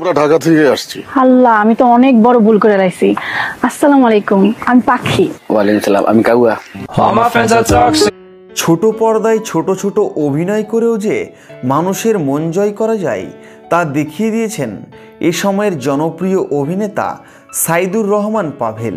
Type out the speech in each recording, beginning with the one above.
আমরা ঢাকা থেকে আসছি। আল্লাহ, আমি তো অনেক বড় ভুল করে রাখছি। আসসালামু আলাইকুম, আমি পাখি। ওয়ালাইকুম সালাম, আমি কাউয়া। ছোট পর্দায় ছোট ছোট অভিনয় করেও যে মানুষের মন জয় করা যায় তা দেখিয়ে দিয়েছেন এ সময়ের জনপ্রিয় অভিনেতা সাইদুর রহমান পাভেল।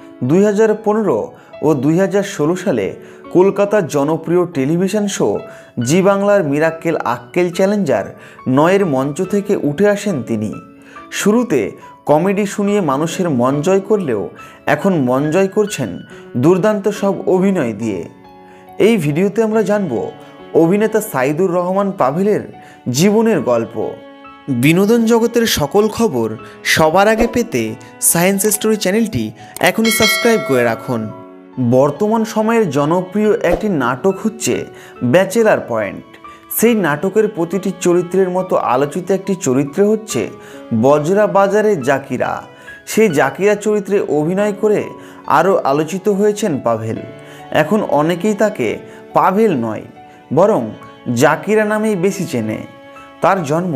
2015 ও 2016 সালে কলকাতার জনপ্রিয় টেলিভিশন শো জি বাংলার মিরাক্কেল আক্কেল চ্যালেঞ্জার 9-এর মঞ্চ থেকে উঠে আসেন তিনি। শুরুতে কমেডি শুনিয়ে মানুষের মন জয় করলেও এখন মন জয় করছেন দুর্দান্ত সব অভিনয় দিয়ে। এই ভিডিওতে আমরা জানব অভিনেতা সাইদুর রহমান পাভেলের জীবনের গল্প। বিনোদন জগতের সকল খবর সবার আগে পেতে সায়েন্স স্টোরি চ্যানেলটি এখনই সাবস্ক্রাইব করে রাখুন। বর্তমান সময়ের জনপ্রিয় একটি নাটক হচ্ছে ব্যাচেলার পয়েন্ট। সেই নাটকের প্রতিটি চরিত্রের মতো আলোচিত একটি চরিত্র হচ্ছে বজরা বাজারের জাকিরা। সেই জাকিরা চরিত্রে অভিনয় করে আরও আলোচিত হয়েছেন পাভেল। এখন অনেকেই তাকে পাভেল নয়, বরং জাকিরা নামেই বেশি চেনে। তার জন্ম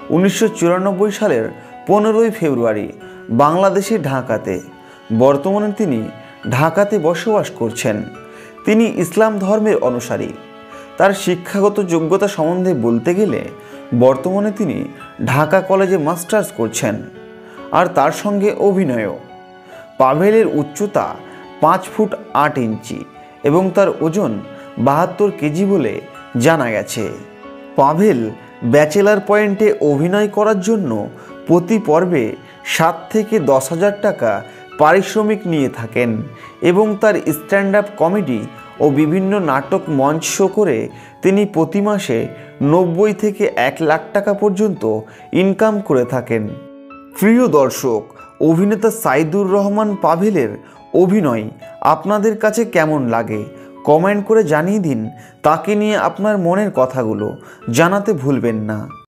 1994 সালের 15ই ফেব্রুয়ারি বাংলাদেশের ঢাকাতে। বর্তমানে তিনি ঢাকাতে বসবাস করছেন। তিনি ইসলাম ধর্মের অনুসারী। তার শিক্ষাগত যোগ্যতা সম্বন্ধে বলতে গেলে বর্তমানে তিনি ঢাকা কলেজে মাস্টার্স করছেন, আর তার সঙ্গে অভিনয়ও। পাভেলের উচ্চতা 5 ফুট 8 ইঞ্চি এবং তার ওজন 72 কেজি বলে জানা গেছে। পাভেল ব্যাচেলার পয়েন্টে অভিনয় করার জন্য প্রতি পর্বে 7 থেকে 10,000 টাকা পারিশ্রমিক নিয়ে থাকেন এবং তার স্ট্যান্ড আপ কমেডি ও বিভিন্ন নাটক মঞ্চ শো করে তিনি প্রতি মাসে 90 থেকে 1 লাখ টাকা পর্যন্ত ইনকাম করে থাকেন। প্রিয় দর্শক, অভিনেতা সাইদুর রহমান পাভেলের অভিনয় আপনাদের কাছে কেমন লাগে কমেন্ট করে জানিয়ে দিন। তাকে নিয়ে আপনার মনের কথাগুলো জানাতে ভুলবেন না।